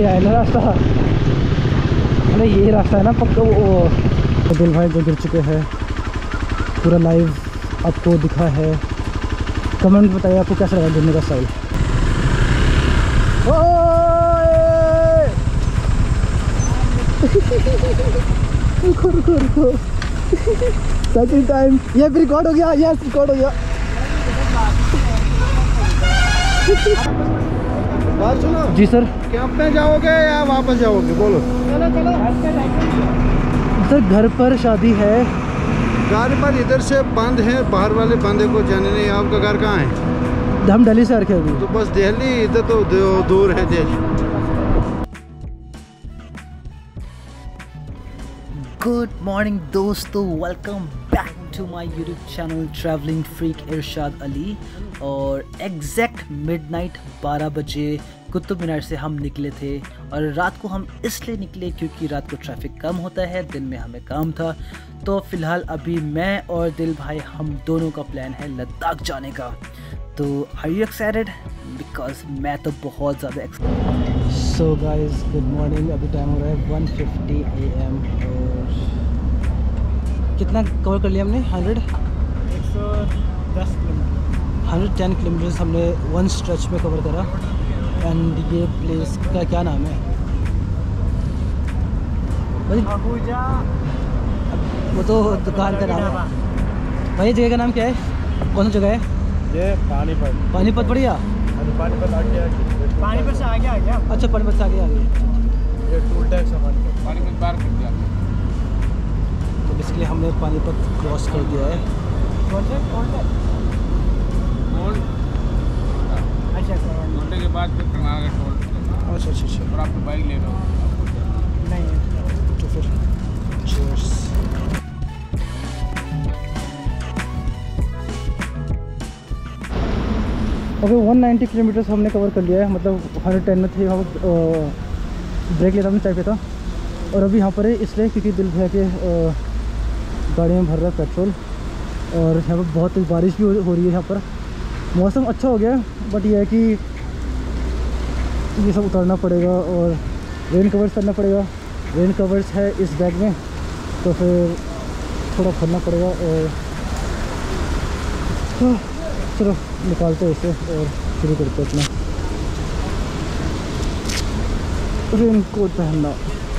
है ना रास्ता, अरे यही रास्ता है ना पक्का। वो दिल भाई जो गिर चुके हैं, पूरा लाइव आपको दिखा है। कमेंट बताइए आपको कैसा लगा गिरने का स्टाइल। रुको रुको रुको, सेकंड टाइम ये भी रिकॉर्ड हो गया। यस रिकॉर्ड हो गया। बात सुनो जी सर। कैंप में जाओगे या वापस जाओगे बोलो? चलो चलो सर, घर पर शादी है। घर पर इधर से बंद है, बाहर वाले बंदे को जाने नहीं। आपका घर कहाँ है? हम दिल्ली से आ रखे अभी। तो बस दिल्ली, इधर तो दूर है दिल्ली। गुड मॉर्निंग दोस्तों, welcome back to my YouTube channel travelling freak Irshad Ali. और एग्जैक्ट मिडनाइट 12 बजे कुतुब मीनार से हम निकले थे। और रात को हम इसलिए निकले क्योंकि रात को ट्रैफिक कम होता है, दिन में हमें काम था। तो फ़िलहाल अभी मैं और दिल भाई हम दोनों का प्लान है लद्दाख जाने का। तो आर यू एक्साइटेड? बिकॉज मैं तो बहुत ज़्यादा excited. So guys good morning. अभी टाइम हो रहा है 1:50 AM और कितना कवर कर लिया हमने? 110 किलोमीटर्स हमने वन स्ट्रेच में कवर करा। एंड ये प्लेस का क्या नाम है भाई? वो तो दुकान का नाम है भाई। जगह का नाम क्या है? कौन सी जगह है ये? पानीपत। पानीपत बढ़िया। पानीपत आ गया, पानीपत से आगे आ गया। अच्छा पानीपत से आगे आ गए। ये टूल टैक्स है पानीपत पार कर दिया। तो बेसिकली हमने पानीपत क्रॉस कर दिया है। टोल के बाद फिर कर्नाटक टोल। अच्छा अच्छा अच्छा। और आपको बाइक ले लो? नहीं। तो फिर cheers। ओके 190 किलोमीटर्स हमने कवर कर लिया है। मतलब 110 में थे, वहाँ ब्रेक लेता हमने साइड पे था। और अभी यहाँ पर है इसलिए क्योंकि दिल भैया के गाड़ी में भर रहा है पेट्रोल। और यहाँ पर बहुत बारिश भी हो रही है। यहाँ पर मौसम अच्छा हो गया है, बट ये है कि ये सब उतारना पड़ेगा और रेन कवर्स करना पड़ेगा। रेन कवर्स है इस बैग में, तो फिर थोड़ा खोलना पड़ेगा। और चलो निकालते हैं इसे और शुरू करते हैं अपना रेन कोट पहनना।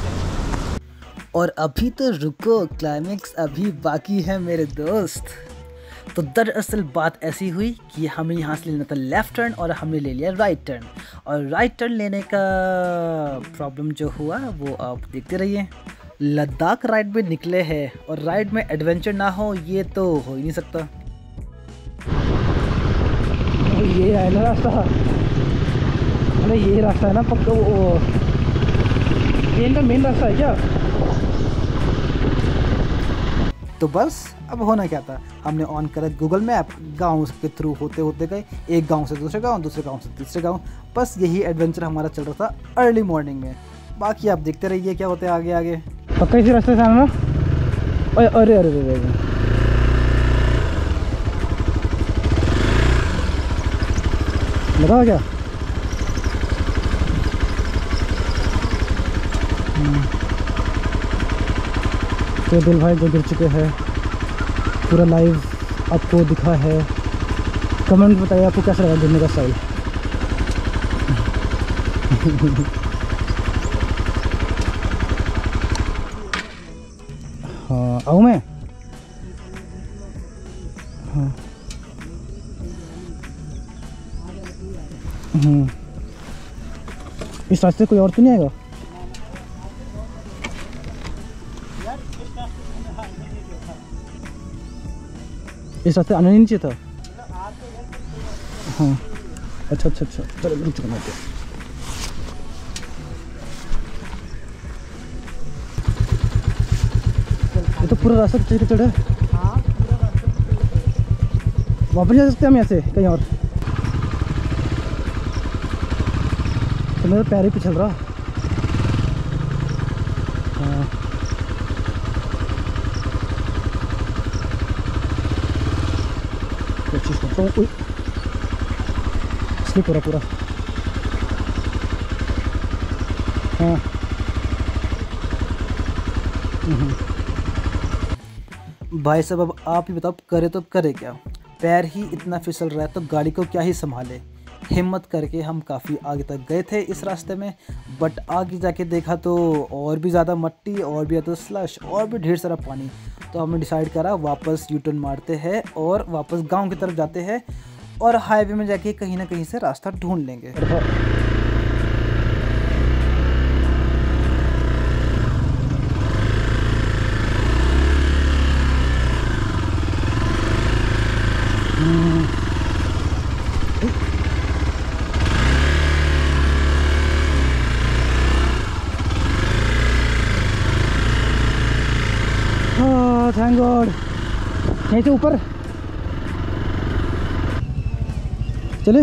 और अभी तो रुको, क्लाइमेक्स अभी बाकी है मेरे दोस्त। तो दरअसल बात ऐसी हुई कि हमें यहाँ से लेना था लेफ़्ट टर्न और हमने ले लिया राइट टर्न। और राइट टर्न लेने का प्रॉब्लम जो हुआ वो आप देखते रहिए। लद्दाख राइड में निकले हैं और राइड में एडवेंचर ना हो ये तो हो ही नहीं सकता। ये है ना रास्ता, अरे यही रास्ता है ना पक्का। वो ट्रेन का मेन रास्ता है क्या? तो बस अब होना क्या था, हमने ऑन करा गूगल मैप, गांव के थ्रू होते होते गए, एक गांव से दूसरे गांव, दूसरे गांव से तीसरे गांव। बस यही एडवेंचर हमारा चल रहा था अर्ली मॉर्निंग में। बाकी आप देखते रहिए क्या होते हैं आगे आगे। पक्का इसी रास्ते से आना ना? अरे अरे अरे लगा क्या? तो दिल भाई जो गिर चुके हैं, पूरा लाइव आपको दिखा है। कमेंट बताइए आपको कैसा लगा गिरने का स्टाइल। हाँ आऊँ मैं? हाँ इस रास्ते कोई और तो नहीं आएगा? इस रास्ते आना नहीं चाहिए था। हाँ अच्छा अच्छा अच्छा, चलो रुक चुका मैं। ये तो पूरा रास्ता कच्चे कच्चे है। वापस जा सकते हैं हम ऐसे कहीं और? तो मेरा पैर ही पिछल रहा। हाँ कोशिश करता हूँ। स्लिप हो रहा पूरा। हाँ। भाई साहब अब आप ही बताओ करे तो करे क्या, पैर ही इतना फिसल रहा है तो गाड़ी को क्या ही संभाले। हिम्मत करके हम काफ़ी आगे तक गए थे इस रास्ते में, बट आगे जाके देखा तो और भी ज़्यादा मट्टी और भी ज़्यादा स्लश और भी ढेर सारा पानी। तो हमने डिसाइड करा वापस यू टर्न मारते हैं और वापस गांव की तरफ जाते हैं और हाईवे में जाके कहीं ना कहीं से रास्ता ढूंढ लेंगे। Thank God. यहीं से ऊपर चले।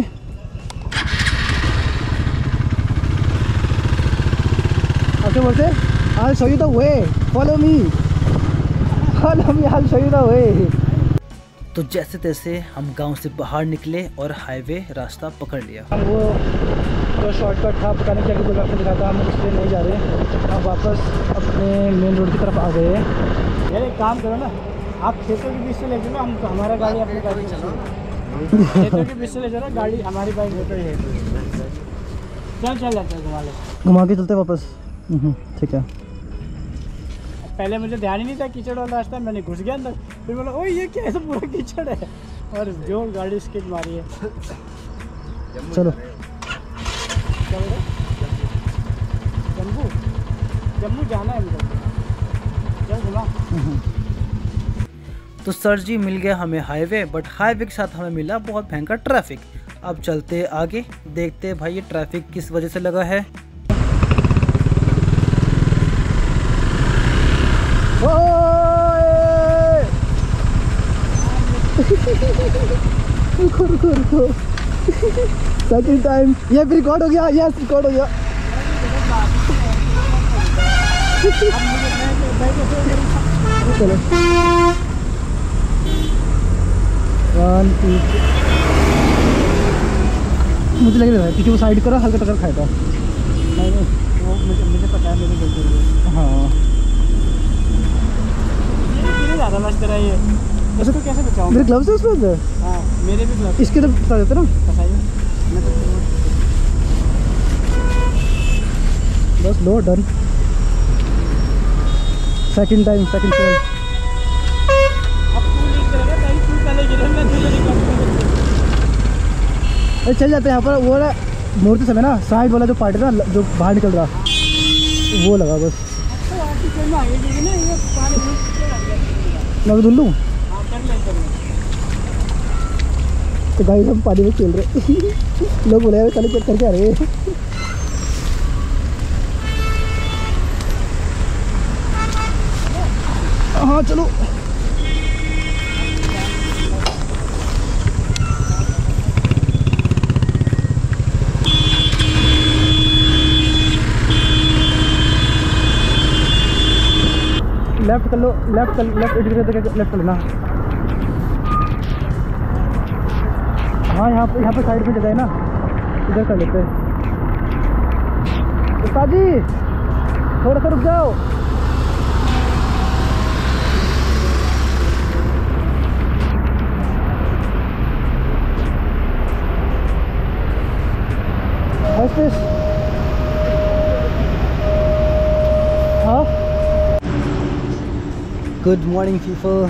आगे बोलते I'll show you the way, follow me, I'll show you the way। तो जैसे तैसे हम गांव से बाहर निकले और हाईवे रास्ता पकड़ लिया। हम वो जो शॉर्टकट था पता नहीं क्या गूगल मैप में दिखा था, हम उससे नहीं जा रहे, हम वापस अपने मेन रोड की तरफ आ गए हैं। यार एक काम करो ना, आप खेतों के बीच से ले चलो, हम तो हमारा गाड़ी अपनी गाड़ी चलो, खेतों के बीच से ले चलो, गाड़ी हमारी बाइक होती है, चल जाते हैं घुमा ले, घुमा के चलते वापस। ठीक है। पहले मुझे ध्यान ही नहीं था कीचड़ वाला रास्ता, मैंने घुस गया अंदर, फिर बोला ओह ये क्या ऐसा पूरा कीचड़ है, और जो गाड़ी स्किड मारी है। चलो जम्मू जम्मू जाना है मुझे, चल घुमा। तो सर जी मिल गया हमें हाईवे, बट हाईवे के साथ हमें मिला बहुत भयंकर ट्रैफिक। अब चलते आगे, देखते भाई ये ट्रैफिक किस वजह से लगा है। रुको सेकंड टाइम ये रिकॉर्ड हो गया, यस रिकॉर्ड हो गया। चलो 1 2 मुझे लग रहा है क्योंकि वो साइड करो हल्का टक्कर खाएगा। वो मुझे पता है, मेरी गलती है। हाँ ये ज़्यादा मस्त रहा है, इसको कैसे बचाऊं? मेरे ग्लव्स है उसमें। हाँ मेरे भी ग्लव्स, इसके तो बता देते ना। बताइए। बस लो done. Second time second fall. अब तू नहीं करेगा, कहीं तू पहले गिरे, मैं तुझे रिकॉर्ड करूंगा। अरे चल जाते हैं यहाँ पर, वो मूर्ति समय ना साइड वाला जो पार्ट है ना जो बाहर निकल रहा वो लगा बस। तो आपकी ट्रेन में आगे गिरी ना, ये पानी मैं धुल लूँ। हाँ कर ले। तो गाइस हम पानी में खेल रहे लोग बोले चलो चेक करके आ रहे हैं। हाँ चलो लेफ्ट कर लो, लेफ्ट लेफ्ट कर लेना। हाँ यहाँ पे साइड में जगह है ना, इधर कर लेते हैं। उस्ताद जी थोड़ा सा रुक जाओ। हाँ गुड मॉर्निंग पीपल।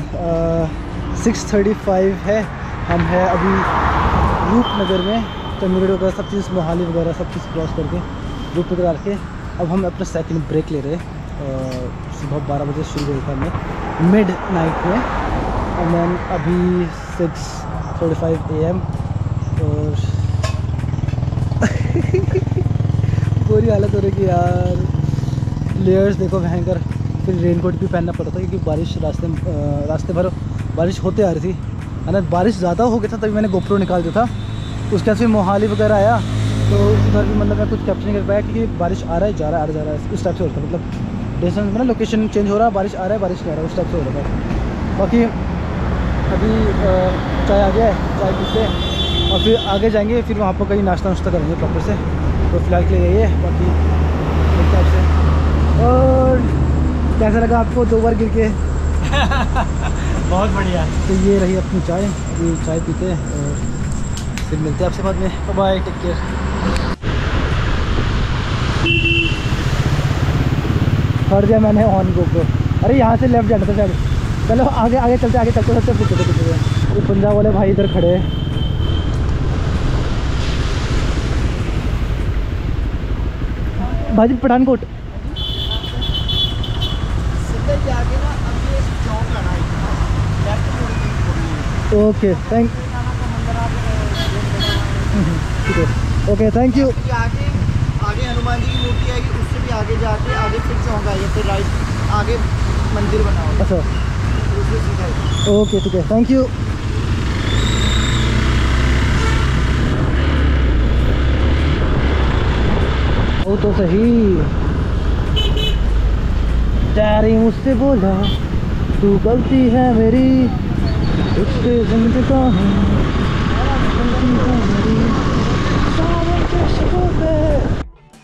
6:35 है, हम हैं अभी रूपनगर में। चंडीगढ़ वगैरह सब चीज़, मोहाली वगैरह सब चीज़ क्रॉस करके रूपनगर आके अब हम अपना सेकंड ब्रेक ले रहे हैं। सुबह 12 बजे शुरू हुई था हमें मिड नाइट में, और मैन अभी 6:45 AM और बुरी हालत हो रही है यार। लेयर्स देखो भयंकर, फिर रेनकोट भी पहनना पड़ा था क्योंकि बारिश रास्ते भर बारिश होते आ रही थी, है ना। बारिश ज़्यादा हो गया था तभी मैंने गोप्रो निकाल दिया था। उसके बाद फिर मोहाली वगैरह आया तो उधर भी मतलब मैं कुछ कैप्चर नहीं कर पाया क्योंकि बारिश आ रहा है जा रहा है, आ रहा है, उस टाइप से होता है। मतलब डिस्टेंस में ना लोकेशन चेंज हो रहा है, बारिश आ रहा है बारिश नहीं आ रहा है, उस टाइप से हो रहा है। बाकी अभी चाय आ गया है, चाय पीते हैं और फिर आगे जाएंगे, फिर वहाँ पर कहीं नाश्ता करेंगे प्रॉपर से। तो फिलहाल के लिए यही है, बाकी मिलते हैं आपसे। और कैसा लगा आपको 2 बार गिर के? बहुत बढ़िया। तो ये रही अपनी चाय, अभी चाय पीते हैं और फिर मिलते हैं आपसे बाद में। Bye, take care. कर दिया मैंने ऑन GoPro। अरे यहाँ से लेफ्ट जाना था शायद। चलो आगे आगे चलते, आगे चलते सबसे पूछते ये पंजाब वाले भाई इधर खड़े हैं। भाजी पठानकोट। ओके थैंक, ठीक है, ओके थैंक यू। आगे हनुमान जी की मूर्ति आएगी, उससे भी आगे जाके आगे फिर चौक आएगा, फिर राइट आगे मंदिर बना होगा। अच्छा उससे सीधा। ओके ठीक है, थैंक यू। वो तो सही। डैडी मुझसे बोला तू गलती है मेरी, उससे जिंदगा हूँ, गलती है मेरी, सावन के शबों पे।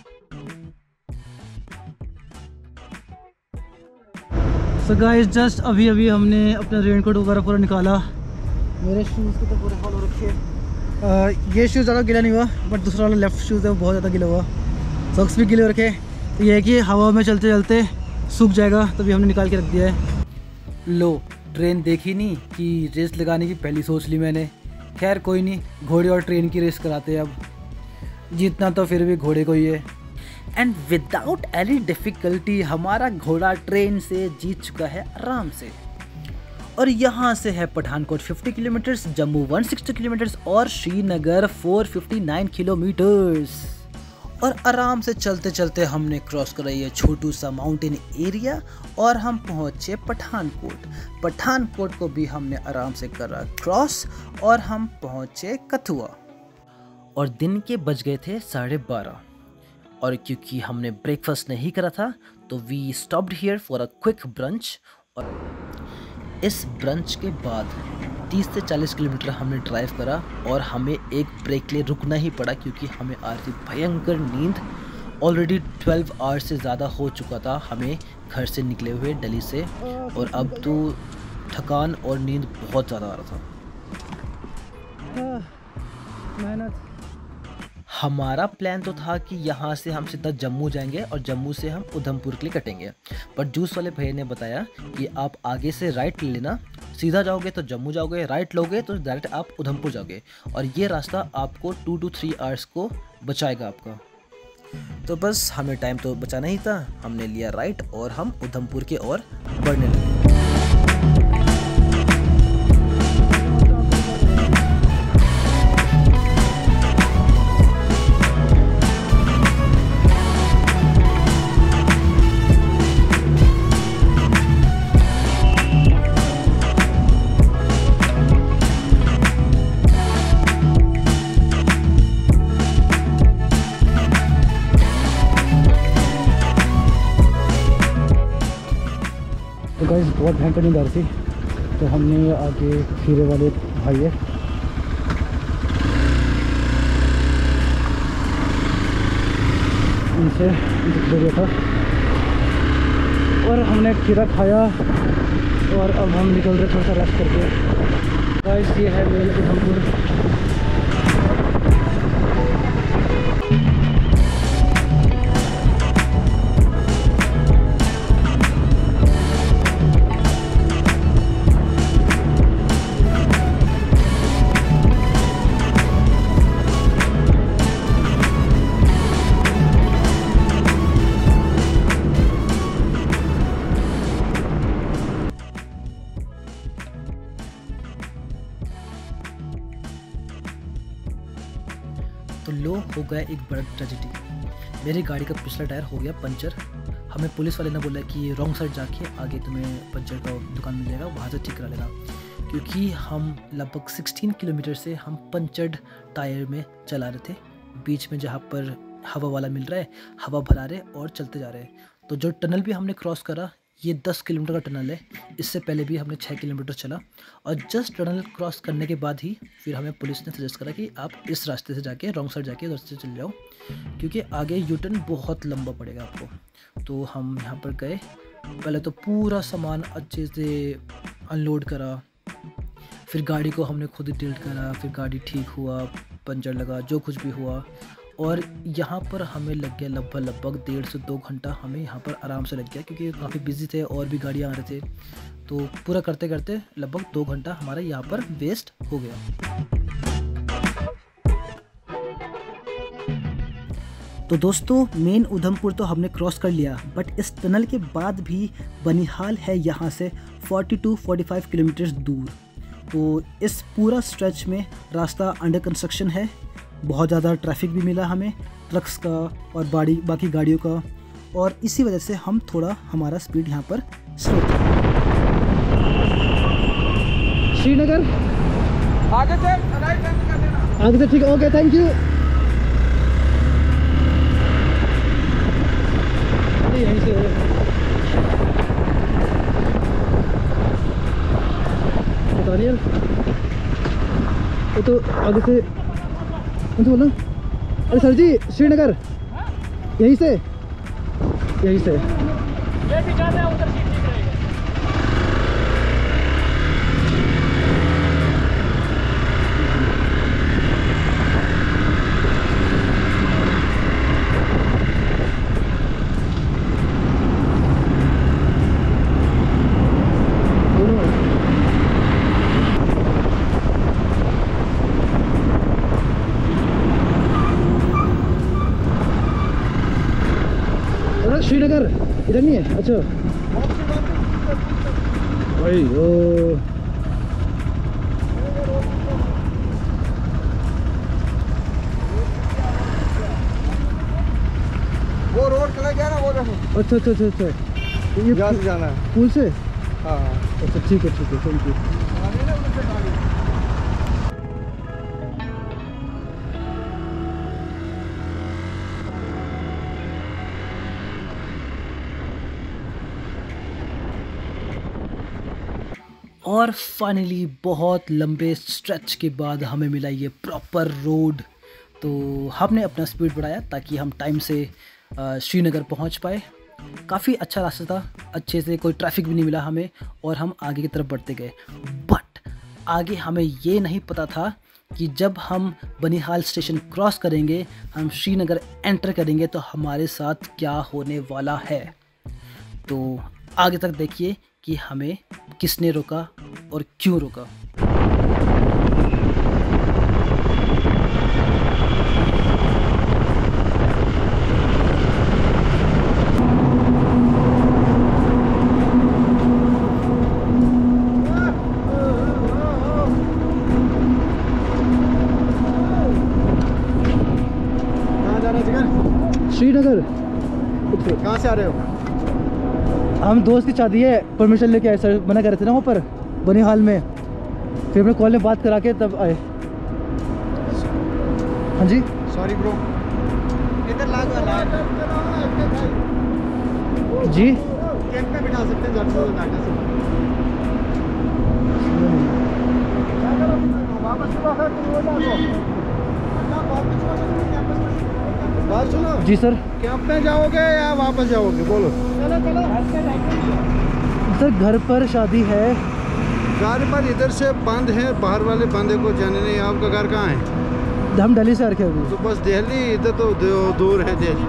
सो गाइस जस्ट अभी हमने अपना रेनकोट वगैरह पूरा निकाला। मेरे शूज़ के तो पूरे हाल हो रखे हैं। ये शूज़ ज़्यादा गीला नहीं हुआ, बट दूसरा वाला लेफ़्ट शूज़ है वो बहुत ज़्यादा गीला हुआ। सॉक्स भी गीले हो रखे। तो ये है कि हवा में चलते चलते सूख जाएगा, तभी हमने निकाल के रख दिया है। लो ट्रेन देखी नहीं कि रेस लगाने की पहली सोच ली मैंने। खैर कोई नहीं, घोड़े और ट्रेन की रेस कराते हैं अब। जीतना तो फिर भी घोड़े को ही है। एंड विदाउट एनी डिफ़िकल्टी हमारा घोड़ा ट्रेन से जीत चुका है आराम से। और यहाँ से है पठानकोट 50 किलोमीटर्स, जम्मू 160 किलोमीटर्स और श्रीनगर 459 किलोमीटर्स। और आराम से चलते चलते हमने क्रॉस करा ये छोटू सा माउंटेन एरिया और हम पहुँचे पठानकोट। पठानकोट को भी हमने आराम से करा क्रॉस और हम पहुँचे कथुआ। और दिन के बज गए थे 12:30। और क्योंकि हमने ब्रेकफास्ट नहीं करा था तो we stopped here for a quick brunch. और इस ब्रंच के बाद 30 से 40 किलोमीटर हमने ड्राइव करा और हमें एक ब्रेक के लिए रुकना ही पड़ा क्योंकि हमें आ रही थी भयंकर नींद। ऑलरेडी 12 आवर्स से ज़्यादा हो चुका था हमें घर से निकले हुए दिल्ली से, और अब तो थकान और नींद बहुत ज़्यादा आ रहा था। मेहनत। हमारा प्लान तो था कि यहाँ से हम सीधा जम्मू जाएंगे और जम्मू से हम उधमपुर के लिए कटेंगे, पर जूस वाले भैया ने बताया कि आप आगे से राइट ले लेना, सीधा जाओगे तो जम्मू जाओगे, राइट लोगे तो डायरेक्ट आप उधमपुर जाओगे, और ये रास्ता आपको 2 to 3 आवर्स को बचाएगा आपका। तो बस हमें टाइम तो बचाना ही था, हमने लिया राइट और हम उधमपुर के ओर बढ़ने लगे। तो गाइस बहुत भयंकर नींद आ रही थी, तो हमने आगे खीरे वाले भाई है उनसे दे दिया था और हमने खीरा खाया और अब हम निकल रहे थोड़ा सा रेस्ट करके। गाइस ये है मेल उधमपुर। तो लो हो गया एक बड़ा ट्रेजेडी। मेरी गाड़ी का पिछला टायर हो गया पंचर। हमें पुलिस वाले ने बोला कि रॉन्ग साइड जाके आगे तुम्हें पंचर का दुकान मिल जाएगा, वहाँ से ठीक करा लेना, क्योंकि हम लगभग 16 किलोमीटर से हम पंचर्ड टायर में चला रहे थे। बीच में जहाँ पर हवा वाला मिल रहा है, हवा भरा रहे और चलते जा रहे हैं। तो जो टनल भी हमने क्रॉस करा ये 10 किलोमीटर का टनल है। इससे पहले भी हमने 6 किलोमीटर चला और जस्ट टनल क्रॉस करने के बाद ही फिर हमें पुलिस ने सजेस्ट करा कि आप इस रास्ते से जाके रॉन्ग साइड जाके उधर से चल जाओ, क्योंकि आगे यू टर्न बहुत लंबा पड़ेगा आपको। तो हम यहाँ पर गए, पहले तो पूरा सामान अच्छे से अनलोड करा, फिर गाड़ी को हमने खुद ही टिल्ट करा, फिर गाड़ी ठीक हुआ, पंचर लगा, जो कुछ भी हुआ। और यहाँ पर हमें लग गया लगभग 1.5 से 2 घंटा हमें यहाँ पर आराम से लग गया, क्योंकि काफ़ी बिजी थे और भी गाड़ियाँ आ रहे थे। तो पूरा करते करते लगभग 2 घंटा हमारा यहाँ पर वेस्ट हो गया। तो दोस्तों मेन उधमपुर तो हमने क्रॉस कर लिया, बट इस टनल के बाद भी बनिहाल है यहाँ से 40-45 किलोमीटर दूर। तो इस पूरा स्ट्रेच में रास्ता अंडर कंस्ट्रक्शन है, बहुत ज़्यादा ट्रैफिक भी मिला हमें ट्रक्स का और बाकी गाड़ियों का, और इसी वजह से हम थोड़ा हमारा स्पीड यहाँ पर स्लो था। श्रीनगर आगे से राइट टर्न कर देना। आगे से, ठीक है, ओके, थैंक यू। यहीं से बता रही है वो तो आगे से तो बोला। अरे सर जी, श्रीनगर यहीं से ये भी जाना है, उधर सीट ठीक रहेगा। श्रीनगर इधर नहीं है? अच्छा भाई, ओ वो रोड चला गया ना, वो देखो। अच्छा अच्छा अच्छा अच्छा, ये यहाँ से जाना है। पुल से? हाँ अच्छा ठीक है, थैंक यू। और फाइनली बहुत लंबे स्ट्रेच के बाद हमें मिला ये प्रॉपर रोड। तो हमने अपना स्पीड बढ़ाया ताकि हम टाइम से श्रीनगर पहुंच पाए। काफ़ी अच्छा रास्ता था, अच्छे से कोई ट्रैफिक भी नहीं मिला हमें, और हम आगे की तरफ बढ़ते गए। बट आगे हमें ये नहीं पता था कि जब हम बनिहाल स्टेशन क्रॉस करेंगे, हम श्रीनगर एंटर करेंगे, तो हमारे साथ क्या होने वाला है। तो आगे तक देखिए कि हमें किसने रोका और क्यों रोका। कहाँ जा रहे हैं? श्रीनगर। कहाँ से आ रहे हो? हम दोस्त की शादी है, परमिशन लेके आए सर, मना कर रहे थे ना वहाँ पर बनिहाल में, फिर हमने कॉल में बात करा के तब आए। हाँ जी सॉरी ब्रो। इधर लागू जी, कैंप पे बिठा सकते हैं ज़्यादा से ज़्यादा से। बात सुनो, जी सर। कैंप में जाओगे या वापस जाओगे? बोलो। सर घर पर शादी है। घर पर इधर से बंद है, बाहर वाले बंदे को जाने नहीं। आपका घर कहाँ है? हम दिल्ली से आ रखे अभी। तो बस दिल्ली, इधर तो दूर है दिल्ली।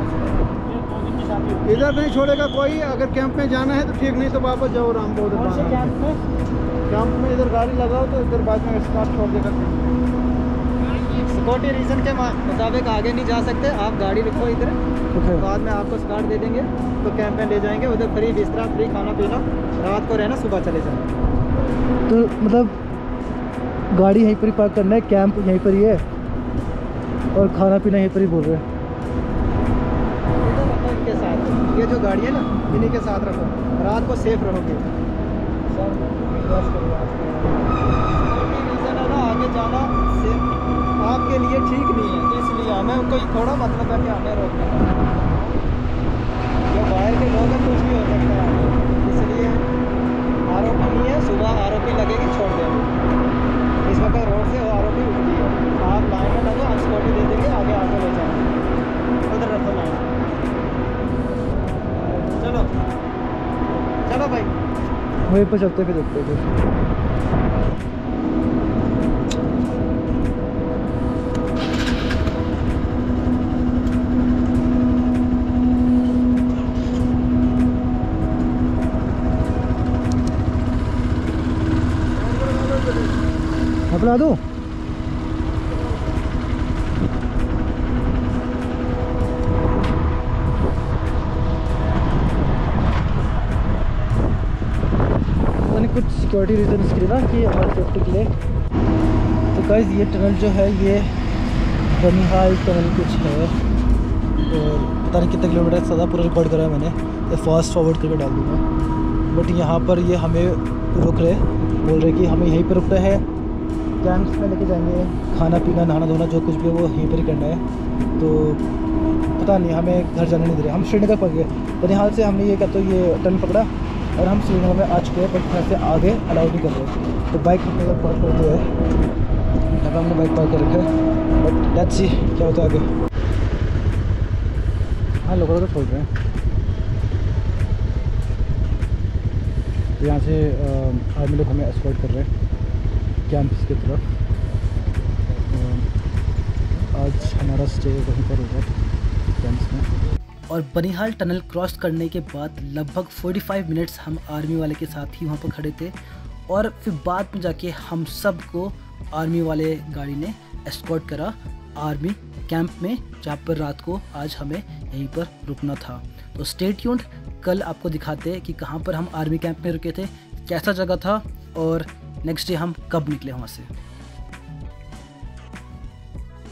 इधर नहीं छोड़ेगा कोई। अगर कैंप में जाना है तो ठीक, नहीं तो वापस जाओ राम बोध। कैंप में इधर गाड़ी लगाओ तो इधर बाद में स्टार्ट छोड़ देगा। सिक्योरिटी रीज़न के मुताबिक आगे नहीं जा सकते। आप गाड़ी रखो इधर, ओके। बाद में आपको स्कार्ट दे देंगे तो कैंप में ले जाएंगे। उधर फ्री बिस्तरा, फ्री खाना पीना, रात को रहना, सुबह चले जाएंगे। तो मतलब गाड़ी यहीं पर ही पार्क करना है, कैंप यहीं पर ही है, और खाना पीना यहीं पर ही बोल रहे हैं। इधर रखो इनके साथ, ये जो गाड़ी है ना, इन्हीं के साथ रखो, रात को सेफ रहोगे। रीज़न है ना, आगे जाना सेफ आपके लिए ठीक नहीं है, इसलिए हमें कोई थोड़ा मतलब है कि हमें रोकना है। जो बाहर के लोग हैं कुछ भी हो सकता है। आरोपी नहीं है, सुबह आरोपी लगेगी छोड़ देंगे। इस वक्त रोड से आरोपी उठती है, आप लाइन में लगो, हम सिक्योरिटी दे देंगे, आगे आगे ले जाएंगे। उधर रखो लाइन। चलो चलो भाई, वहीं पर चलते फिर देखते हैं। अपना दो कुछ सिक्योरिटी रीजन के लिए ना कि हमारे सेफ्टी के लिए। तो गाइस ये टनल जो है ये बनिहाल टनल कुछ है और पता नहीं कितने किलोमीटर ज़्यादा पूरा रिकॉर्ड करा है मैंने, तो फास्ट फॉरवर्ड करके डाल दूँगा। बट यहाँ पर ये हमें रुक रहे, बोल रहे कि हमें यहीं पर रुकना है, कैंप्स में लेके जाएंगे, खाना पीना नहाना धोना जो कुछ भी है वो यहीं पर ही करना है। तो पता नहीं, हमें घर जाने नहीं दे रहे। हम श्रीनगर पहुँच गए, बनिहाल से हमने ये क्या तो ये टनल पकड़ा और हम श्रीनगर में आ चुके हैं, बट घर से आगे अलाउ नहीं कर रहे। तो बाइक अपने लोग पार्क करते हैं, यहाँ पर हमने बाइक पार्क कर रखा है, बट लेट्स सी क्या होता है आगे। हाँ लोगों को छोड़ रहे हैं। तो यहाँ से आर्मी लोग हमें एस्कॉर्ट कर रहे हैं कैंप्स की तरफ। आज हमारा स्टे वहीं पर होगा कैंप्स में। और बनिहाल टनल क्रॉस करने के बाद लगभग 45 मिनट्स हम आर्मी वाले के साथ ही वहाँ पर खड़े थे, और फिर बाद में जाके हम सब को आर्मी वाले गाड़ी ने एस्कॉर्ट करा आर्मी कैंप में, जहाँ पर रात को आज हमें यहीं पर रुकना था। तो स्टे ट्यून्ड, कल आपको दिखाते हैं कि कहाँ पर हम आर्मी कैंप में रुके थे, कैसा जगह था और नेक्स्ट डे हम कब निकले वहाँ से।